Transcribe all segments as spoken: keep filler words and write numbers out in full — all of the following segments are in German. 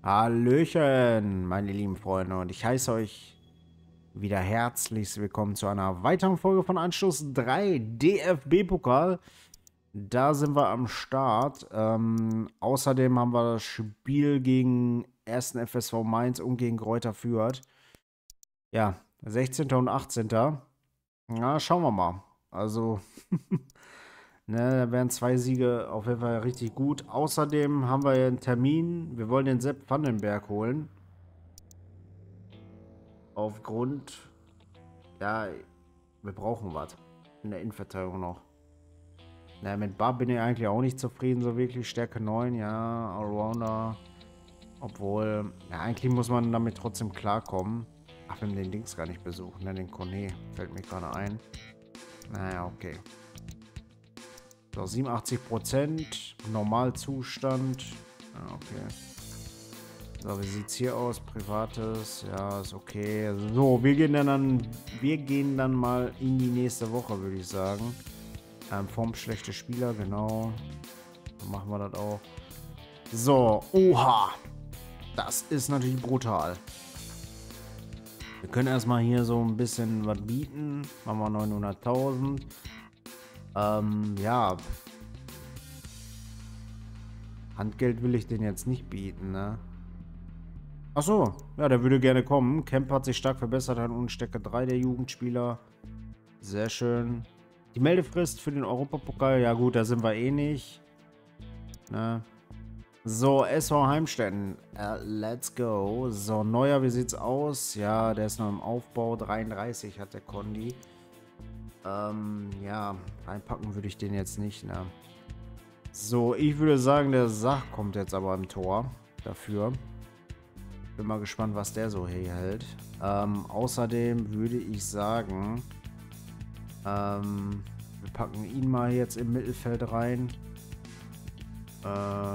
Hallöchen, meine lieben Freunde, und ich heiße euch wieder herzlichst willkommen zu einer weiteren Folge von Anstoß drei D F B-Pokal. Da sind wir am Start. Ähm, außerdem haben wir das Spiel gegen ersten F S V Mainz und gegen Greuther Fürth. Ja, sechzehnten und achtzehnten Na, schauen wir mal. Also, ne, da wären zwei Siege auf jeden Fall richtig gut. Außerdem haben wir einen Termin. Wir wollen den Sepp Vandenberg holen. Aufgrund, ja, wir brauchen was in der Innenverteidigung noch. Na, mit Bar bin ich eigentlich auch nicht zufrieden, so wirklich. Stärke neun, ja, Allrounder. Obwohl, ja, eigentlich muss man damit trotzdem klarkommen. Ach, wir haben den Dings gar nicht besucht, ne, den Kone. Fällt mir gerade ein. Naja, okay. So, siebenundachtzig Prozent. Normalzustand. Ja, okay. So, wie sieht's hier aus? Privates, ja, ist okay. So, wir gehen dann, wir gehen dann mal in die nächste Woche, würde ich sagen. Ähm, formschlechte Spieler, genau. Dann machen wir das auch. So, oha. Das ist natürlich brutal. Wir können erstmal hier so ein bisschen was bieten. Machen wir neunhunderttausend. Ähm, ja. Handgeld will ich den jetzt nicht bieten, ne? Achso, ja, der würde gerne kommen. Kemp hat sich stark verbessert an Unstärke drei der Jugendspieler. Sehr schön. Die Meldefrist für den Europapokal, ja gut, da sind wir eh nicht. Ne? So, S V Heimstetten. Uh, let's go. So, Neuer, wie sieht's aus? Ja, der ist noch im Aufbau. dreiunddreißig hat der Kondi. Ähm, ja, reinpacken würde ich den jetzt nicht, ne? So, ich würde sagen, der Sach kommt jetzt aber im Tor dafür. Bin mal gespannt, was der so hier hält. Ähm, außerdem würde ich sagen, ähm, wir packen ihn mal jetzt im Mittelfeld rein. Äh,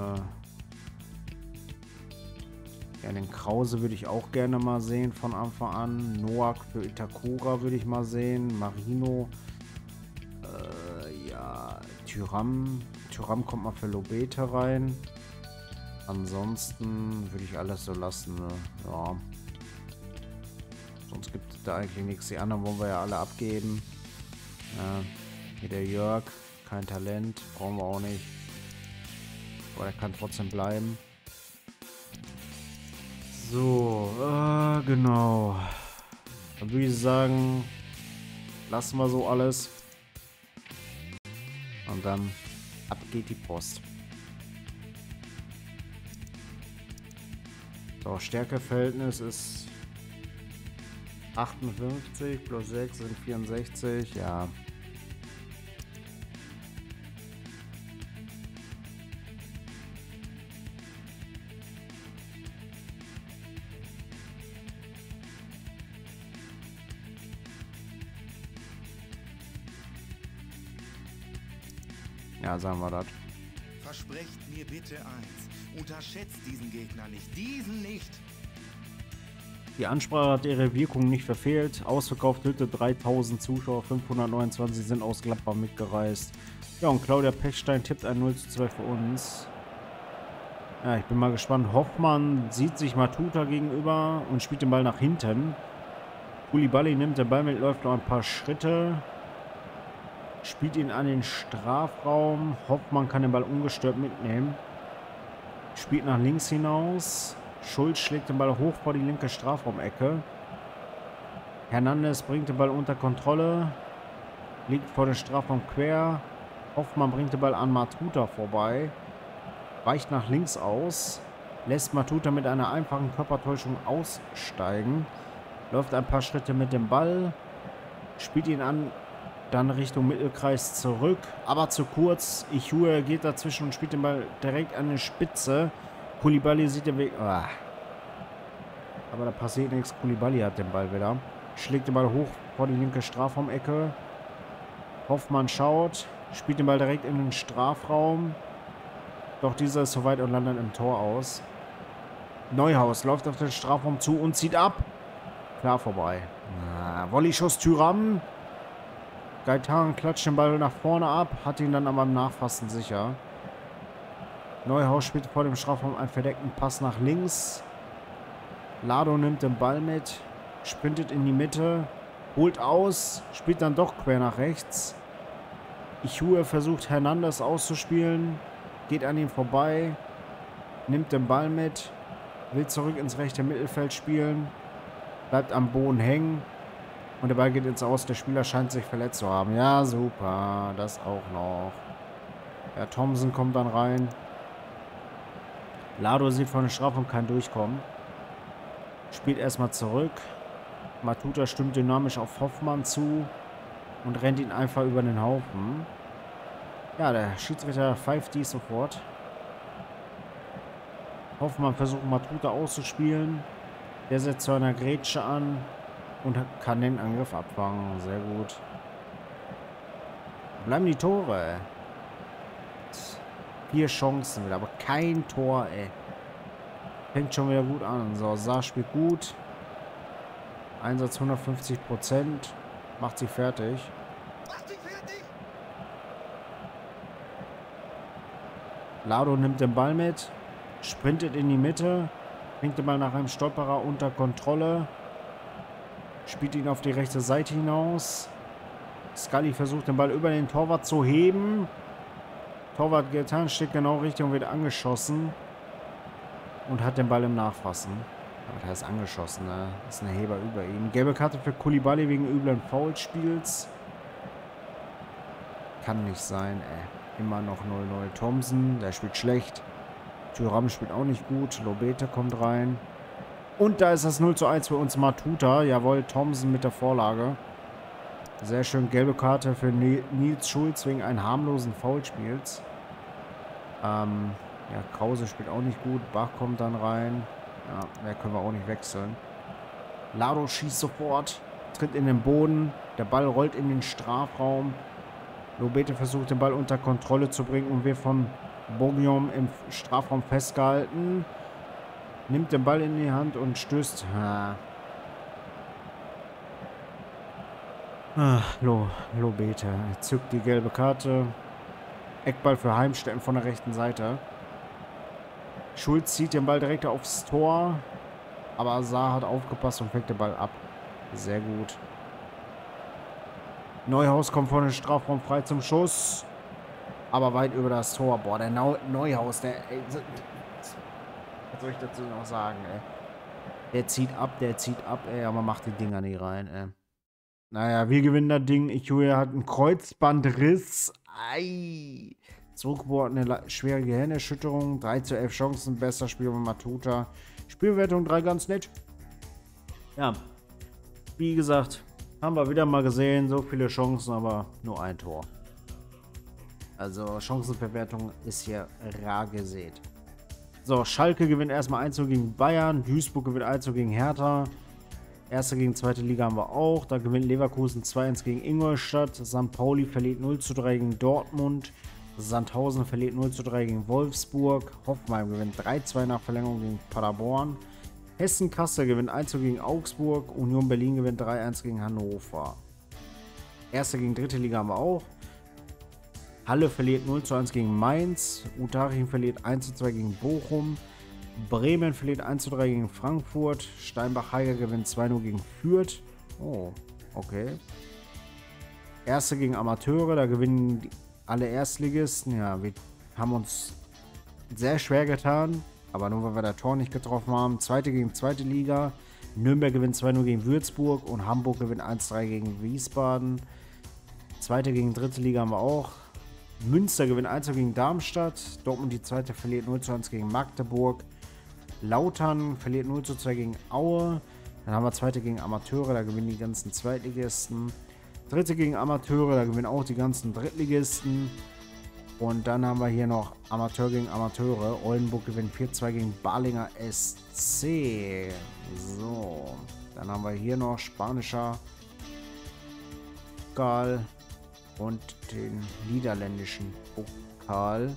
ja, den Krause würde ich auch gerne mal sehen von Anfang an. Noak für Itakura würde ich mal sehen. Marino. Äh, ja, Tyram. Tyram kommt mal für Lobete rein. Ansonsten würde ich alles so lassen. Ne? Ja. Sonst gibt es da eigentlich nichts. Die anderen wollen wir ja alle abgeben. Ja. Hier der Jörg. Kein Talent. Brauchen wir auch nicht. Aber der kann trotzdem bleiben. So, äh, genau. Dann würde ich sagen, lassen wir so alles. Und dann ab geht die Post. So, Stärkeverhältnis ist achtundfünfzig plus sechs sind vierundsechzig, ja. Ja, sagen wir das. Versprecht mir bitte eins. Unterschätzt diesen Gegner nicht. Diesen nicht. Die Ansprache hat ihre Wirkung nicht verfehlt. Ausverkauft Hütte, dreitausend Zuschauer, fünfhundertneunundzwanzig sind aus Gladbach mitgereist. Ja, und Claudia Pechstein tippt ein null zu zwei für uns. Ja, ich bin mal gespannt. Hoffmann sieht sich Matuta gegenüber und spielt den Ball nach hinten. Koulibaly nimmt den Ball mit, läuft noch ein paar Schritte. Spielt ihn an den Strafraum. Hoffmann kann den Ball ungestört mitnehmen. Spielt nach links hinaus. Schulz schlägt den Ball hoch vor die linke Strafraumecke. Hernandez bringt den Ball unter Kontrolle. Liegt vor den Strafraum quer. Hoffmann bringt den Ball an Matuta vorbei. Weicht nach links aus. Lässt Matuta mit einer einfachen Körpertäuschung aussteigen. Läuft ein paar Schritte mit dem Ball. Spielt ihn an. Dann Richtung Mittelkreis zurück. Aber zu kurz. Ichue geht dazwischen und spielt den Ball direkt an die Spitze. Koulibaly sieht den Weg. Ah. Aber da passiert nichts. Koulibaly hat den Ball wieder. Schlägt den Ball hoch vor die linke Strafraumecke. Hoffmann schaut. Spielt den Ball direkt in den Strafraum. Doch dieser ist soweit und landet im Tor aus. Neuhaus läuft auf den Strafraum zu und zieht ab. Klar vorbei. Ah, Volley-Schuss Tyram. Gaetan klatscht den Ball nach vorne ab. Hat ihn dann aber im Nachfassen sicher. Neuhaus spielt vor dem Strafraum einen verdeckten Pass nach links. Lado nimmt den Ball mit, sprintet in die Mitte, holt aus, spielt dann doch quer nach rechts. Ichue versucht Hernandez auszuspielen, geht an ihm vorbei, nimmt den Ball mit, will zurück ins rechte Mittelfeld spielen, bleibt am Boden hängen und der Ball geht ins Aus. Der Spieler scheint sich verletzt zu haben. Ja, super, das auch noch. Ja, Thompson kommt dann rein. Lado sieht von der Strafraum kein Durchkommen. Spielt erstmal zurück. Matuta stimmt dynamisch auf Hoffmann zu und rennt ihn einfach über den Haufen. Ja, der Schiedsrichter pfeift dies sofort. Hoffmann versucht Matuta auszuspielen. Der setzt zu einer Grätsche an und kann den Angriff abfangen. Sehr gut. Bleiben die Tore. Vier Chancen wieder, aber kein Tor, ey. Fängt schon wieder gut an. So, Saar spielt gut. Einsatz hundertfünfzig Prozent. Macht sie fertig. Mach dich fertig! Lado nimmt den Ball mit. Sprintet in die Mitte. Bringt den Ball nach einem Stolperer unter Kontrolle. Spielt ihn auf die rechte Seite hinaus. Scully versucht den Ball über den Torwart zu heben. Torwart getan, steht genau richtig und wird angeschossen. Und hat den Ball im Nachfassen. Aber der ist angeschossen, ne? Das ist ein Heber über ihm. Gelbe Karte für Koulibaly wegen üblen Foulspiels. Kann nicht sein, ey. Immer noch null null. Thompson, der spielt schlecht. Thuram spielt auch nicht gut. Lobete kommt rein. Und da ist das null zu eins für uns Matuta. Jawohl, Thompson mit der Vorlage. Sehr schön, gelbe Karte für Nils Schulz wegen einem harmlosen Foulspiels. Ähm, ja, Krause spielt auch nicht gut. Bach kommt dann rein. Ja, mehr können wir auch nicht wechseln. Lado schießt sofort. Tritt in den Boden. Der Ball rollt in den Strafraum. Lobete versucht den Ball unter Kontrolle zu bringen und wird von Bogium im Strafraum festgehalten. Nimmt den Ball in die Hand und stößt. Ha. Ach, Lo, Lobete. Zückt die gelbe Karte. Eckball für Heimstetten von der rechten Seite. Schulz zieht den Ball direkt aufs Tor. Aber Saar hat aufgepasst und fängt den Ball ab. Sehr gut. Neuhaus kommt vor den Strafraum frei zum Schuss. Aber weit über das Tor. Boah, der Neu Neuhaus, der... Ey, was soll ich dazu noch sagen, ey? Der zieht ab, der zieht ab, ey. Aber macht die Dinger nie rein, ey. Naja, wir gewinnen das Ding. Ichue hat einen Kreuzbandriss. Ei. Zurückgebohrt, eine schwere Gehirnerschütterung. drei zu elf Chancen. Bester Spiel von Matuta. Spielwertung drei ganz nett. Ja. Wie gesagt, haben wir wieder mal gesehen. So viele Chancen, aber nur ein Tor. Also Chancenverwertung ist hier rar gesät. So, Schalke gewinnt erstmal eins zu null gegen Bayern. Duisburg gewinnt eins zu null gegen Hertha. Erste gegen zweite Liga haben wir auch. Da gewinnt Leverkusen zwei eins gegen Ingolstadt. Sankt Pauli verliert null zu drei gegen Dortmund. Sandhausen verliert null zu drei gegen Wolfsburg. Hoffenheim gewinnt drei zwei nach Verlängerung gegen Paderborn. Hessen-Kassel gewinnt eins zu null gegen Augsburg. Union Berlin gewinnt drei eins gegen Hannover. Erste gegen dritte Liga haben wir auch. Halle verliert null zu eins gegen Mainz. Utaching verliert eins zu zwei gegen Bochum. Bremen verliert eins zu drei gegen Frankfurt. Steinbach-Heiger gewinnt zwei null gegen Fürth. Oh, okay. Erste gegen Amateure, da gewinnen alle Erstligisten. Ja, wir haben uns sehr schwer getan, aber nur weil wir das Tor nicht getroffen haben. Zweite gegen zweite Liga. Nürnberg gewinnt zwei null gegen Würzburg und Hamburg gewinnt eins zu drei gegen Wiesbaden. Zweite gegen dritte Liga haben wir auch. Münster gewinnt eins zu null gegen Darmstadt. Dortmund die zweite verliert null zu eins gegen Magdeburg. Lautern verliert null zu zwei gegen Aue. Dann haben wir zweite gegen Amateure, da gewinnen die ganzen Zweitligisten. Dritte gegen Amateure, da gewinnen auch die ganzen Drittligisten. Und dann haben wir hier noch Amateur gegen Amateure. Oldenburg gewinnt vier zu zwei gegen Balinger S C. So, dann haben wir hier noch spanischer Pokal und den niederländischen Pokal.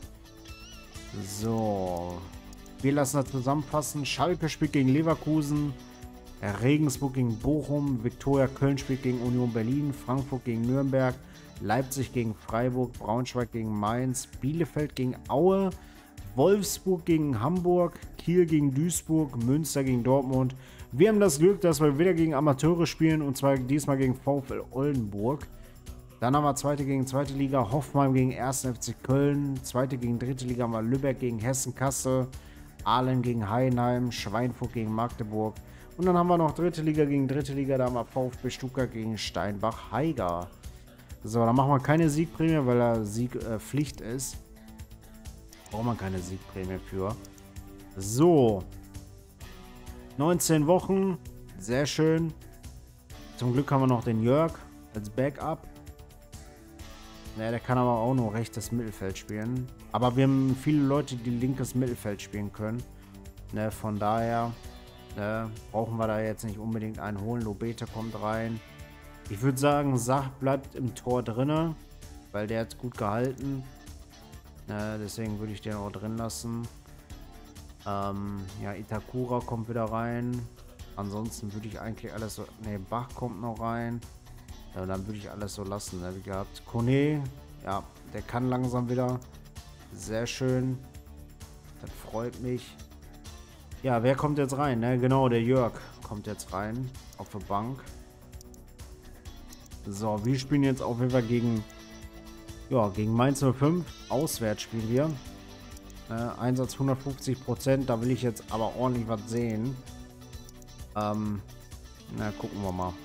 So, wir lassen das zusammenfassen. Schalke spielt gegen Leverkusen. Regensburg gegen Bochum. Viktoria Köln spielt gegen Union Berlin. Frankfurt gegen Nürnberg. Leipzig gegen Freiburg. Braunschweig gegen Mainz. Bielefeld gegen Aue. Wolfsburg gegen Hamburg, Kiel gegen Duisburg, Münster gegen Dortmund. Wir haben das Glück, dass wir wieder gegen Amateure spielen und zwar diesmal gegen VfL Oldenburg. Dann haben wir zweite gegen zweite Liga, Hoffenheim gegen ersten F C Köln. Zweite gegen dritte Liga haben wir Lübeck gegen Hessen-Kassel, Aalen gegen Heidenheim, Schweinfurt gegen Magdeburg. Und dann haben wir noch dritte Liga gegen dritte Liga, da haben wir VfB Stuttgart gegen Steinbach-Heiger. So, da machen wir keine Siegprämie, weil da Sieg äh, Pflicht ist. Braucht man keine Siegprämie für. So. neunzehn Wochen. Sehr schön. Zum Glück haben wir noch den Jörg als Backup. Naja, der kann aber auch nur rechtes Mittelfeld spielen. Aber wir haben viele Leute, die linkes Mittelfeld spielen können. Ne, von daher ne, brauchen wir da jetzt nicht unbedingt einen holen. Lobete kommt rein. Ich würde sagen, Sach bleibt im Tor drinne, weil der hat gut gehalten. Ne, deswegen würde ich den auch drin lassen. Ähm, ja, Itakura kommt wieder rein. Ansonsten würde ich eigentlich alles so... Ne, Bach kommt noch rein. Ja, dann würde ich alles so lassen, ne, wie gehabt. Kone, ja, der kann langsam wieder. Sehr schön. Das freut mich. Ja, wer kommt jetzt rein? Ne? Genau, der Jörg kommt jetzt rein. Auf der Bank. So, wir spielen jetzt auf jeden Fall gegen... Ja, gegen Mainz null fünf. Auswärts spielen wir. Äh, Einsatz hundertfünfzig Prozent. Da will ich jetzt aber ordentlich was sehen. Ähm, na, gucken wir mal.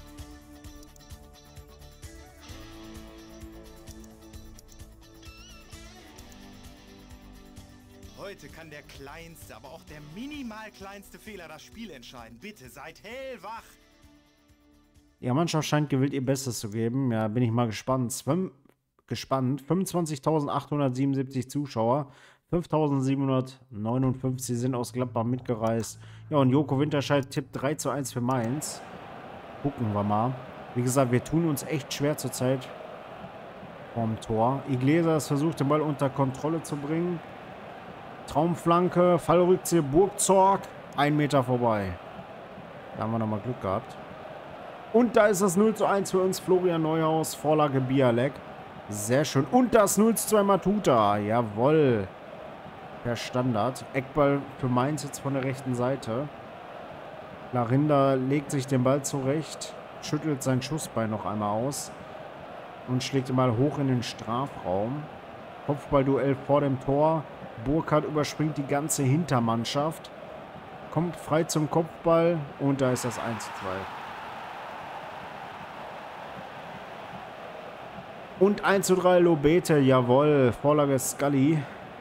Heute kann der kleinste, aber auch der minimal kleinste Fehler das Spiel entscheiden. Bitte seid hellwach. Ja, Mannschaft scheint gewillt, ihr Bestes zu geben. Ja, bin ich mal gespannt. Zwim gespannt. fünfundzwanzigtausendachthundertsiebenundsiebzig Zuschauer. fünftausendsiebenhundertneunundfünfzig sind aus Gladbach mitgereist. Ja, und Joko Winterscheid tippt drei zu eins für Mainz. Gucken wir mal. Wie gesagt, wir tun uns echt schwer zurzeit vorm Tor. Iglesias versucht, den Ball unter Kontrolle zu bringen. Traumflanke, Fallrückzieher, Burgzorg. Ein Meter vorbei. Da haben wir nochmal Glück gehabt. Und da ist das null zu eins für uns. Florian Neuhaus, Vorlage Bialek. Sehr schön. Und das null zu zwei Matuta. Jawohl. Per Standard. Eckball für Mainz jetzt von der rechten Seite. Larinda legt sich den Ball zurecht. Schüttelt sein Schussbein noch einmal aus. Und schlägt den Ball hoch in den Strafraum. Kopfballduell vor dem Tor. Burkhardt überspringt die ganze Hintermannschaft. Kommt frei zum Kopfball. Und da ist das eins zu zwei. Und eins zu drei Lobete. Jawohl. Vorlage Scully.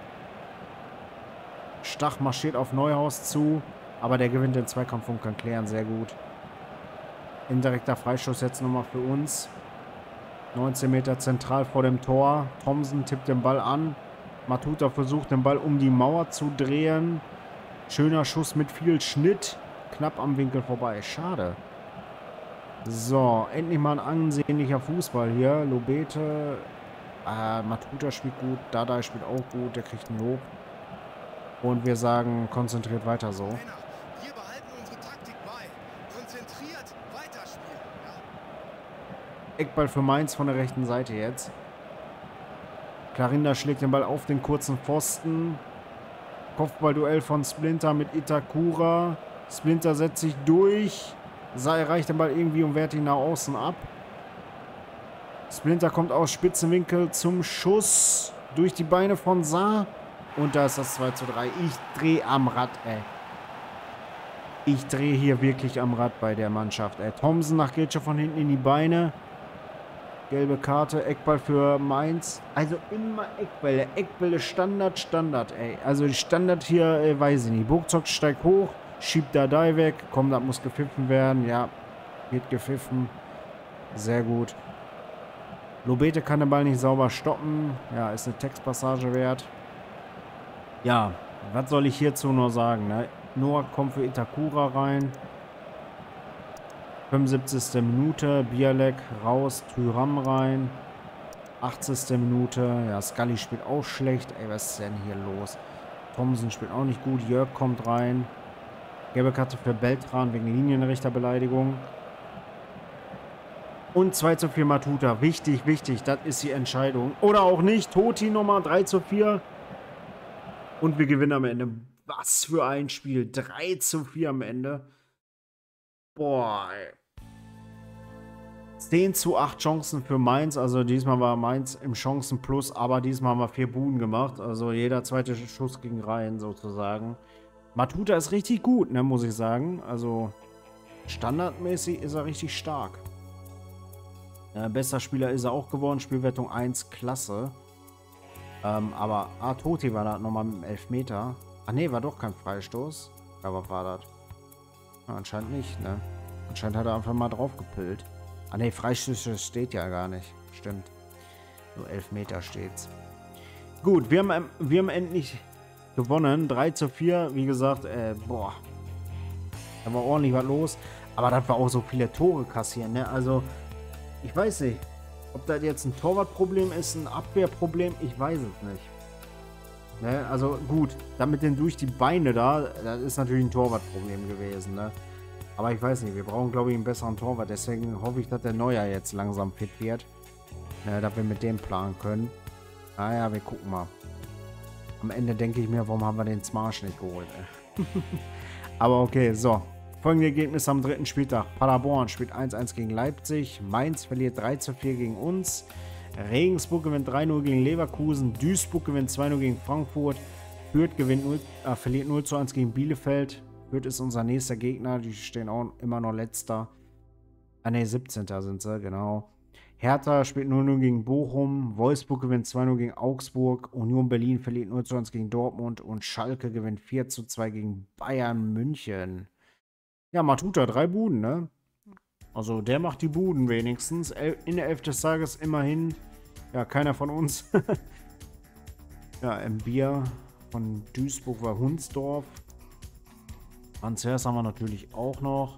Stach marschiert auf Neuhaus zu. Aber der gewinnt den Zweikampf und kann klären. Sehr gut. Indirekter Freistoß jetzt nochmal für uns. neunzehn Meter zentral vor dem Tor. Thomsen tippt den Ball an. Matuta versucht den Ball um die Mauer zu drehen. Schöner Schuss mit viel Schnitt. Knapp am Winkel vorbei. Schade. So, endlich mal ein ansehnlicher Fußball hier. Lobete. Äh, Matuta spielt gut. Dada spielt auch gut. Der kriegt ein Lob. Und wir sagen, konzentriert weiter so. Männer, wir behalten unsere Taktik bei. Konzentriert weiterspielen. Ja. Eckball für Mainz von der rechten Seite jetzt. Clarinda schlägt den Ball auf den kurzen Pfosten. Kopfballduell von Splinter mit Itakura. Splinter setzt sich durch. Sa erreicht den Ball irgendwie und wehrt ihn nach außen ab. Splinter kommt aus Spitzenwinkel zum Schuss. Durch die Beine von Sa. Und da ist das zwei zu drei. Ich drehe am Rad, ey. Ich drehe hier wirklich am Rad bei der Mannschaft, ey. Thomsen nach Grätsche von hinten in die Beine. Gelbe Karte, Eckball für Mainz. Also immer Eckbälle. Eckbälle Standard, Standard, ey. Also die Standard hier, äh, weiß ich nicht. Burgzorg steigt hoch, schiebt Dardai weg. Komm, das muss gepfiffen werden. Ja, wird gepfiffen. Sehr gut. Lobete kann den Ball nicht sauber stoppen. Ja, ist eine Textpassage wert. Ja, was soll ich hierzu nur sagen, ne? Noah kommt für Itakura rein. fünfundsiebzigste Minute, Bialek raus, Thüram rein. achtzigste Minute, ja, Scully spielt auch schlecht. Ey, was ist denn hier los? Thomsen spielt auch nicht gut, Jörg kommt rein. Gelbe Karte für Beltran wegen Linienrichterbeleidigung. Und zwei zu vier Matuta. Wichtig, wichtig, das ist die Entscheidung. Oder auch nicht, Toti nochmal drei zu vier. Und wir gewinnen am Ende. Was für ein Spiel. drei zu vier am Ende. Boah, ey. zehn zu acht Chancen für Mainz. Also diesmal war Mainz im Chancenplus, aber diesmal haben wir vier Buden gemacht. Also jeder zweite Schuss ging rein, sozusagen. Matuta ist richtig gut, ne, muss ich sagen. Also standardmäßig ist er richtig stark. Ja, bester Spieler ist er auch geworden. Spielwertung eins, klasse. Ähm, aber ah, Totti war da nochmal mit dem Elfmeter. Ach nee, war doch kein Freistoß. Aber war das? Ja, anscheinend nicht, ne? Anscheinend hat er einfach mal drauf gepillt. Ah ne, Freistöße steht ja gar nicht. Stimmt. Nur Elfmeter steht's. Gut, wir haben, wir haben endlich gewonnen. drei zu vier. Wie gesagt, äh, boah. Da war ordentlich was los. Aber das war auch so viele Tore kassieren, ne? Also, ich weiß nicht. Ob das jetzt ein Torwartproblem ist, ein Abwehrproblem, ich weiß es nicht. Ne? Also gut, damit denn durch die Beine da, das ist natürlich ein Torwartproblem gewesen, ne? Aber ich weiß nicht, wir brauchen, glaube ich, einen besseren Torwart. Deswegen hoffe ich, dass der Neuer jetzt langsam fit wird. Ne, dass wir mit dem planen können. Naja, wir gucken mal. Am Ende denke ich mir, warum haben wir den Smash nicht geholt? Aber okay, so. Folgende Ergebnisse am dritten Spieltag. Paderborn spielt eins eins gegen Leipzig. Mainz verliert drei zu vier gegen uns. Regensburg gewinnt drei null gegen Leverkusen. Duisburg gewinnt zwei null gegen Frankfurt. Fürth gewinnt null, äh, verliert null zu eins gegen Bielefeld. Fürth ist unser nächster Gegner. Die stehen auch immer noch letzter. Ah ne, siebzehnter sind sie, genau. Hertha spielt null null gegen Bochum. Wolfsburg gewinnt zwei null gegen Augsburg. Union Berlin verliert null zu eins gegen Dortmund. Und Schalke gewinnt vier zu zwei gegen Bayern München. Ja, Matuta, drei Buden, ne? Also der macht die Buden wenigstens. In der Elf des Tages immerhin. Ja, keiner von uns. Ja, im Bier von Duisburg war Hunsdorf. Ansers haben wir natürlich auch noch.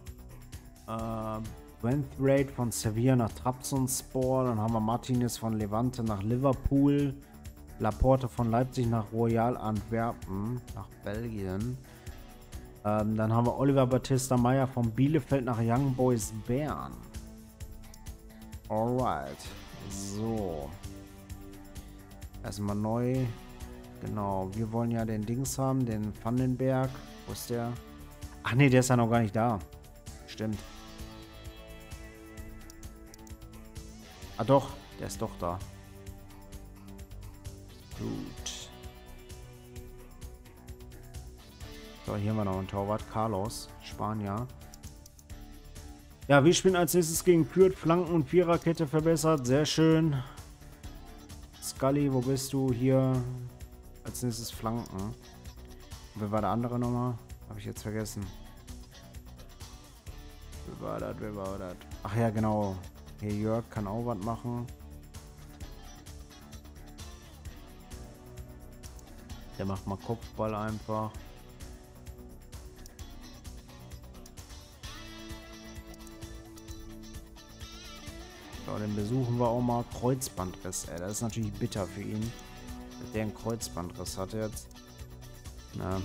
Äh, Wenthwaite von Sevilla nach Trabzonspor. Dann haben wir Martinez von Levante nach Liverpool. Laporte von Leipzig nach Royal Antwerpen, nach Belgien. Ähm, dann haben wir Oliver Battista Meyer von Bielefeld nach Young Boys Bern. Alright. So. Erstmal neu. Genau. Wir wollen ja den Dings haben, den Vandenberg. Wo ist der? Ach nee, der ist ja noch gar nicht da. Stimmt. Ah doch, der ist doch da. Gut. So, hier haben wir noch einen Torwart. Carlos, Spanier. Ja, wir spielen als nächstes gegen Fürth. Flanken und Viererkette verbessert. Sehr schön. Scully, wo bist du? Hier. Als nächstes Flanken. Wer war der andere nochmal? Habe ich jetzt vergessen. Wer war das? Wer war das? Ach ja, genau. Hier Jörg kann auch was machen. Der macht mal Kopfball einfach. So, den besuchen wir auch mal. Kreuzbandriss, ey. Das ist natürlich bitter für ihn. Dass der einen Kreuzbandriss hat jetzt. Na.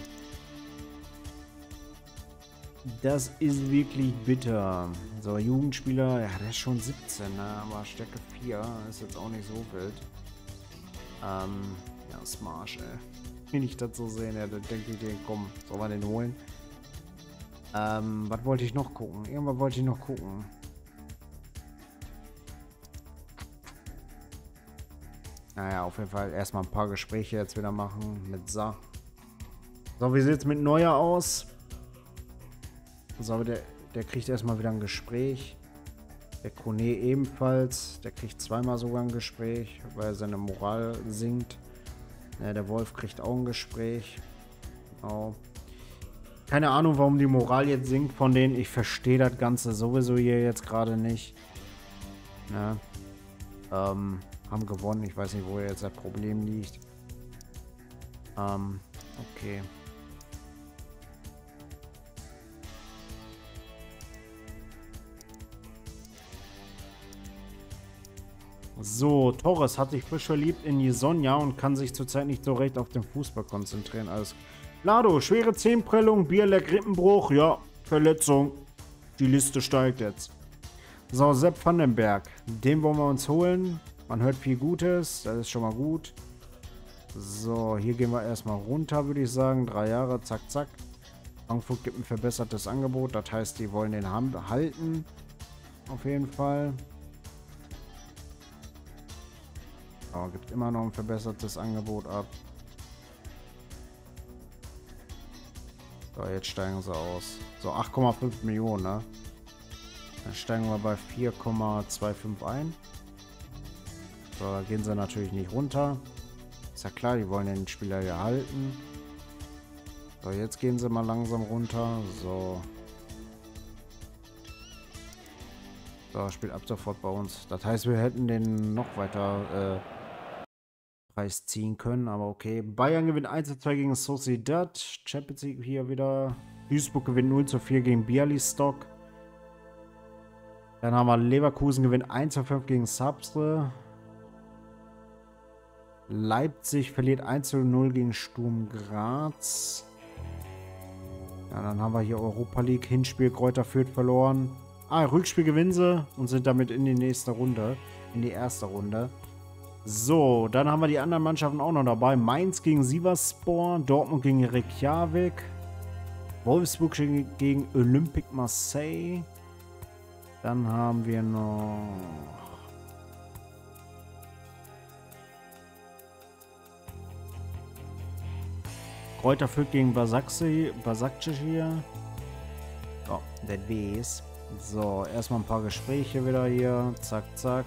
Das ist wirklich bitter. So, Jugendspieler, ja, der ist schon siebzehn, ne? Aber Stärke vier ist jetzt auch nicht so wild. Ähm, ja, Smash, ey. Wenn ich das so sehe, ja, dann denke ich dir, komm, soll man den holen? Ähm, was wollte ich noch gucken? Irgendwas wollte ich noch gucken. Naja, auf jeden Fall erstmal ein paar Gespräche jetzt wieder machen mit Sa. So, wie sieht es mit Neuer aus? So, der, der kriegt erstmal wieder ein Gespräch. Der Kone ebenfalls. Der kriegt zweimal sogar ein Gespräch, weil seine Moral sinkt. Ja, der Wolf kriegt auch ein Gespräch. Genau. Keine Ahnung, warum die Moral jetzt sinkt von denen. Ich verstehe das Ganze sowieso hier jetzt gerade nicht. Ja. Ähm, haben gewonnen. Ich weiß nicht, wo jetzt das Problem liegt. Ähm, okay. So, Torres hat sich frisch verliebt in Jesonja und kann sich zurzeit nicht so recht auf den Fußball konzentrieren. Alles. Lado, schwere Zehenprellung, Bierleck, Rippenbruch, ja, Verletzung. Die Liste steigt jetzt. So, Sepp Vandenberg, den wollen wir uns holen. Man hört viel Gutes, das ist schon mal gut. So, hier gehen wir erstmal runter, würde ich sagen. Drei Jahre, zack, zack. Frankfurt gibt ein verbessertes Angebot. Das heißt, die wollen den haben, halten. Auf jeden Fall. Aber gibt immer noch ein verbessertes Angebot ab. So, jetzt steigen sie aus. So, acht Komma fünf Millionen, ne? Dann steigen wir bei vier Komma fünfundzwanzig ein. So, da gehen sie natürlich nicht runter. Ist ja klar, die wollen den Spieler ja halten. So, jetzt gehen sie mal langsam runter. So. So, spielt ab sofort bei uns. Das heißt, wir hätten den noch weiter äh, Preis ziehen können, aber okay. Bayern gewinnt eins zu zwei gegen Sociedad. Champions League hier wieder. Duisburg gewinnt null zu vier gegen Bialystok. Dann haben wir Leverkusen gewinnt eins zu fünf gegen Sapstre. Leipzig verliert eins zu null gegen Sturm Graz. Ja, dann haben wir hier Europa League. Hinspiel Greuther Fürth verloren. Ah, Rückspiel gewinnen sie und sind damit in die nächste Runde. In die erste Runde. So, dann haben wir die anderen Mannschaften auch noch dabei. Mainz gegen Sivasspor. Dortmund gegen Reykjavik. Wolfsburg gegen Olympique Marseille. Dann haben wir noch... Greuther Fürth gegen Basaksehir. Ja, das wes. So, erstmal ein paar Gespräche wieder hier. Zack, zack.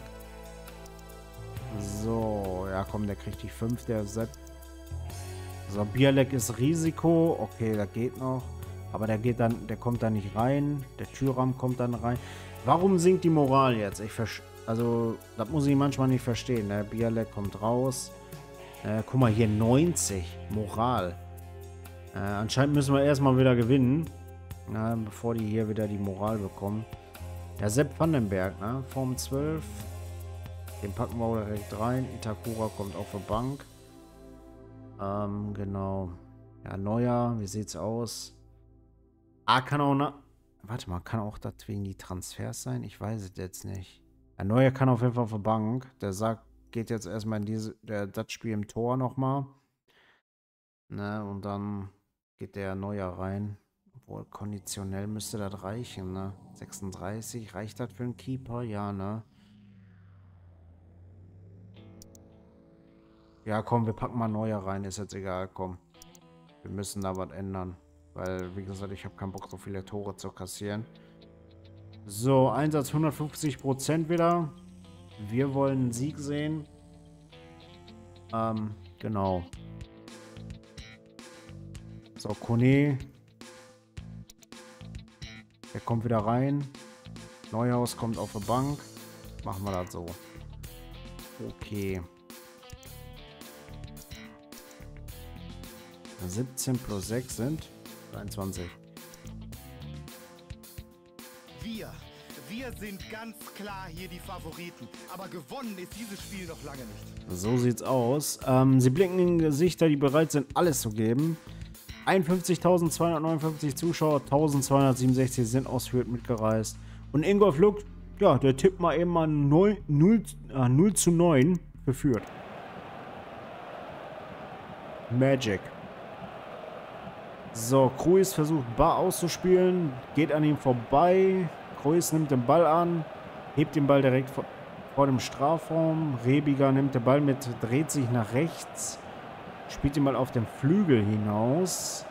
So, ja komm, der kriegt die fünf, der Sepp. So, Bialek ist Risiko. Okay, das geht noch. Aber der geht dann, der kommt da nicht rein. Der Türrahmen kommt dann rein. Warum sinkt die Moral jetzt? Ich verstehe. Also, das muss ich manchmal nicht verstehen. Ne? Bialek kommt raus. Äh, guck mal, hier neunzig. Moral. Äh, anscheinend müssen wir erstmal wieder gewinnen. Na, bevor die hier wieder die Moral bekommen. Der Sepp Vandenberg, ne? Form zwölf. Den packen wir auch direkt rein. Itakura kommt auf die Bank. Ähm, genau. Ja, Neuer, wie sieht's aus? Ah, kann auch, na warte mal, kann auch das wegen die Transfers sein? Ich weiß es jetzt nicht. Ein Neuer kann auf jeden Fall auf der Bank. Der sagt, geht jetzt erstmal in diese, der, das Spiel im Tor nochmal. Ne, und dann geht der Neuer rein. Obwohl, konditionell müsste das reichen, ne? sechsunddreißig, reicht das für einen Keeper? Ja, ne? Ja, komm, wir packen mal Neuer rein, ist jetzt egal, komm. Wir müssen da was ändern. Weil, wie gesagt, ich habe keinen Bock, so viele Tore zu kassieren. So, Einsatz hundertfünfzig Prozent wieder. Wir wollen einen Sieg sehen. Ähm, genau. So, Kone. Der kommt wieder rein. Neuhaus kommt auf die Bank. Machen wir das so. Okay. siebzehn plus sechs sind dreiundzwanzig. Wir, wir sind ganz klar hier die Favoriten. Aber gewonnen ist dieses Spiel noch lange nicht. So sieht's aus. Ähm, sie blicken in Gesichter, die bereit sind, alles zu geben. einundfünfzigtausendzweihundertneunundfünfzig Zuschauer, eintausendzweihundertsiebenundsechzig sind aus Fürth mitgereist. Und Ingolf Luck, ja, der tippt mal eben mal null zu neun für Fürth. Magic. So, Kruis versucht Bar auszuspielen, geht an ihm vorbei. Kruis nimmt den Ball an, hebt den Ball direkt vor, vor dem Strafraum. Rebiger nimmt den Ball mit, dreht sich nach rechts, spielt ihn mal auf den Flügel hinaus.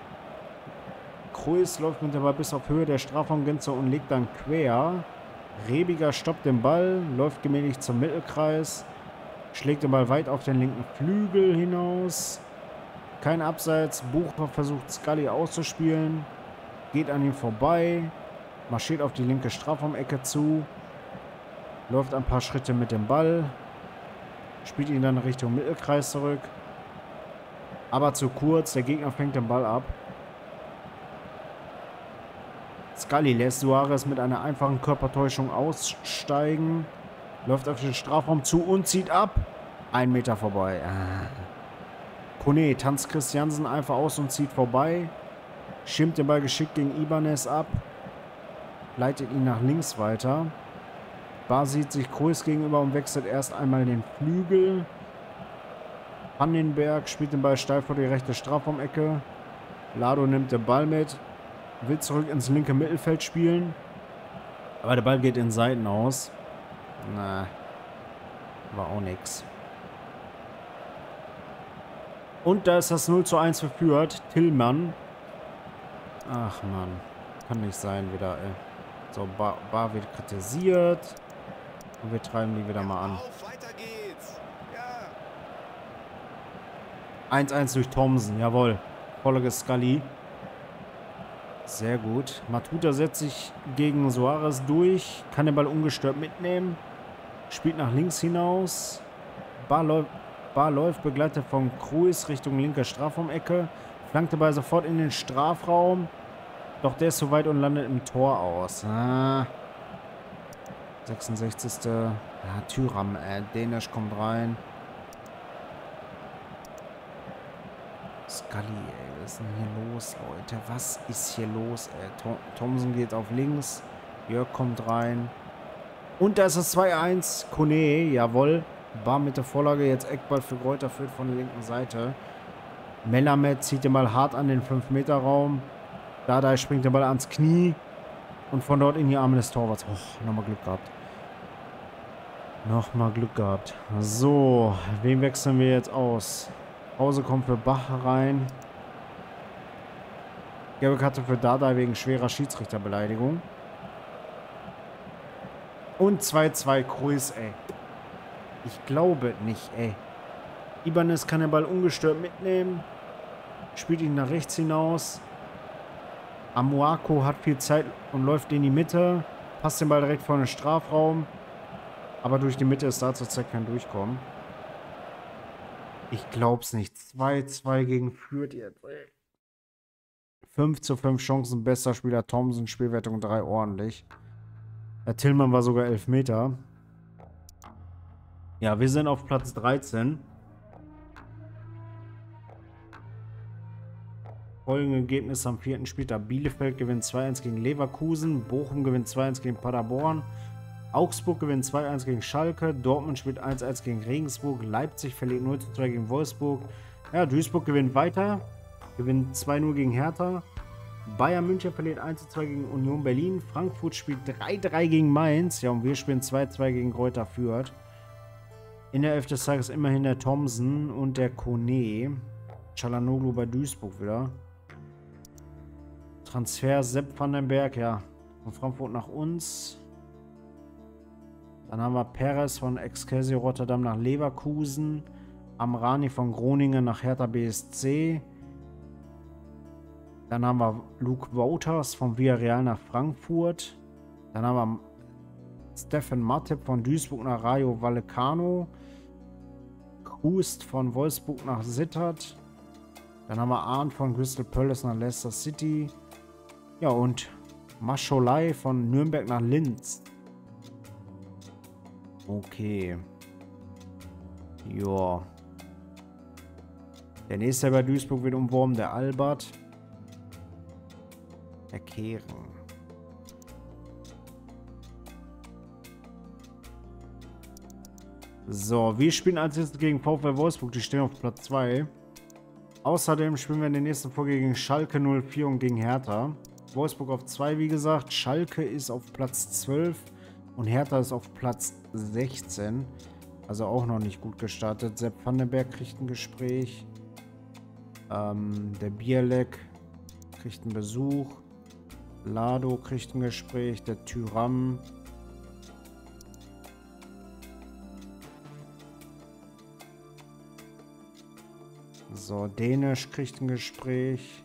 Kruis läuft mit dem Ball bis auf Höhe der Strafraumgrenze und legt dann quer. Rebiger stoppt den Ball, läuft gemächlich zum Mittelkreis, schlägt den Ball weit auf den linken Flügel hinaus. Kein Abseits. Bucher versucht Scully auszuspielen. Geht an ihm vorbei. Marschiert auf die linke Strafraumecke zu. Läuft ein paar Schritte mit dem Ball. Spielt ihn dann Richtung Mittelkreis zurück. Aber zu kurz. Der Gegner fängt den Ball ab. Scully lässt Suarez mit einer einfachen Körpertäuschung aussteigen. Läuft auf den Strafraum zu und zieht ab. Ein Meter vorbei. Ah. Kone tanzt Christiansen einfach aus und zieht vorbei. Schirmt den Ball geschickt gegen Ibanez ab. Leitet ihn nach links weiter. Bar sieht sich Kruis gegenüber und wechselt erst einmal den Flügel. Pannenberg spielt den Ball steil vor die rechte Strafraumecke. Lado nimmt den Ball mit. Will zurück ins linke Mittelfeld spielen. Aber der Ball geht in Seiten aus. Na, war auch nix. Und da ist das null zu eins verführt. Tillmann. Ach man, kann nicht sein wieder, ey. So, Bar, Bar wird kritisiert. Und wir treiben die wieder mal an. Weiter geht's. Ja. eins eins durch Thomsen, jawohl. Vorlage Scully. Sehr gut. Matuta setzt sich gegen Suarez durch. Kann den Ball ungestört mitnehmen. Spielt nach links hinaus. Bar, läuft, Bar läuft, begleitet von Cruz Richtung linker Strafraumecke. Flankt den Ball sofort in den Strafraum. Doch der ist zu weit und landet im Tor aus. Ah. sechsundsechzigste Ja, Tyram, äh, Dänisch kommt rein. Scully, ey, was ist denn hier los, Leute? Was ist hier los, ey? Tom Thomsen geht auf links. Jörg kommt rein. Und da ist das zwei eins. Kone, jawohl. Bar mit der Vorlage. Jetzt Eckball für Greuther Fürth von der linken Seite. Melamed zieht den Ball hart an den fünf Meter Raum. Dardai springt den Ball ans Knie. Und von dort in die Arme des Torwarts. Och, nochmal Glück gehabt. Nochmal Glück gehabt. So, wen wechseln wir jetzt aus? Pause kommt für Bach rein. Gelbe Karte für Dardai wegen schwerer Schiedsrichterbeleidigung. Und zwei zwei Cruz, ey. Ich glaube nicht, ey. Ibanez kann den Ball ungestört mitnehmen. Spielt ihn nach rechts hinaus. Amuako hat viel Zeit und läuft in die Mitte. Passt den Ball direkt vor den Strafraum. Aber durch die Mitte ist da zurzeit kein Durchkommen. Ich glaub's nicht. zwei zwei gegen Fürth jetzt, ey. fünf zu fünf Chancen, bester Spieler Thomsen, Spielwertung drei ordentlich. Der Tillmann war sogar elf Meter. Ja, wir sind auf Platz dreizehn. Folgende Ergebnisse am vierten Spieltag. Bielefeld gewinnt zwei eins gegen Leverkusen. Bochum gewinnt zwei eins gegen Paderborn. Augsburg gewinnt zwei eins gegen Schalke. Dortmund spielt eins eins gegen Regensburg. Leipzig verliert null zu zwei gegen Wolfsburg. Ja, Duisburg gewinnt weiter. Gewinnt zwei null gegen Hertha. Bayern München verliert eins zu zwei gegen Union Berlin. Frankfurt spielt drei drei gegen Mainz. Ja, und wir spielen zwei zwei gegen Greuther Fürth. In der Elf des Tages immerhin der Thomsen und der Kone. Çalhanoğlu bei Duisburg wieder. Transfer Sepp Vandenberg, ja, von Frankfurt nach uns. Dann haben wir Perez von Excelsior Rotterdam nach Leverkusen. Amrani von Groningen nach Hertha B S C. Dann haben wir Luke Wouters von Villarreal nach Frankfurt. Dann haben wir Stefan Matip von Duisburg nach Rayo Vallecano. Krust von Wolfsburg nach Sittard. Dann haben wir Arndt von Crystal Palace nach Leicester City. Ja, und Mascholei von Nürnberg nach Linz. Okay. Ja. Der nächste bei Duisburg wird umworben, der Albert. Der Kehren. So, wir spielen als nächstes gegen VfL Wolfsburg. Die stehen auf Platz zwei. Außerdem spielen wir in der nächsten Folge gegen Schalke null vier und gegen Hertha. Wolfsburg auf zwei, wie gesagt. Schalke ist auf Platz zwölf und Hertha ist auf Platz sechzehn. Also auch noch nicht gut gestartet. Sepp Vandenberg kriegt ein Gespräch. Ähm, der Bierleck kriegt einen Besuch. Lado kriegt ein Gespräch. Der Tyram. So, Dänisch kriegt ein Gespräch.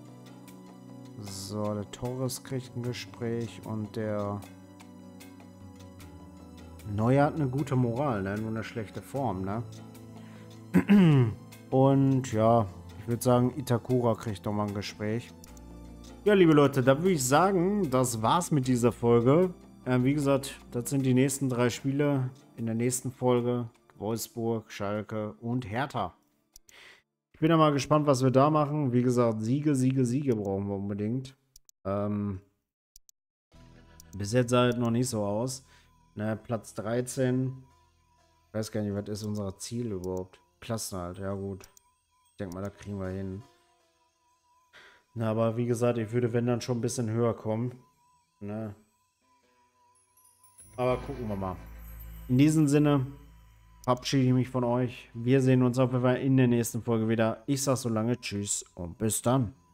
So, der Torres kriegt ein Gespräch. Und der Neuer hat eine gute Moral, ne? Nur eine schlechte Form, ne? Und ja, ich würde sagen, Itakura kriegt doch mal ein Gespräch. Ja, liebe Leute, da würde ich sagen, das war's mit dieser Folge. Äh, wie gesagt, das sind die nächsten drei Spiele in der nächsten Folge. Wolfsburg, Schalke und Hertha. Ich bin ja mal gespannt, was wir da machen. Wie gesagt, Siege, Siege, Siege brauchen wir unbedingt. Ähm, bis jetzt sah es noch nicht so aus. Ne, Platz dreizehn. Ich weiß gar nicht, was ist unser Ziel überhaupt? Klassen halt, ja gut. Ich denke mal, da kriegen wir hin. Na, aber wie gesagt, ich würde, wenn dann schon ein bisschen höher kommen. Ne? Aber gucken wir mal. In diesem Sinne verabschiede ich mich von euch. Wir sehen uns auf jeden Fall in der nächsten Folge wieder. Ich sag so lange Tschüss und bis dann.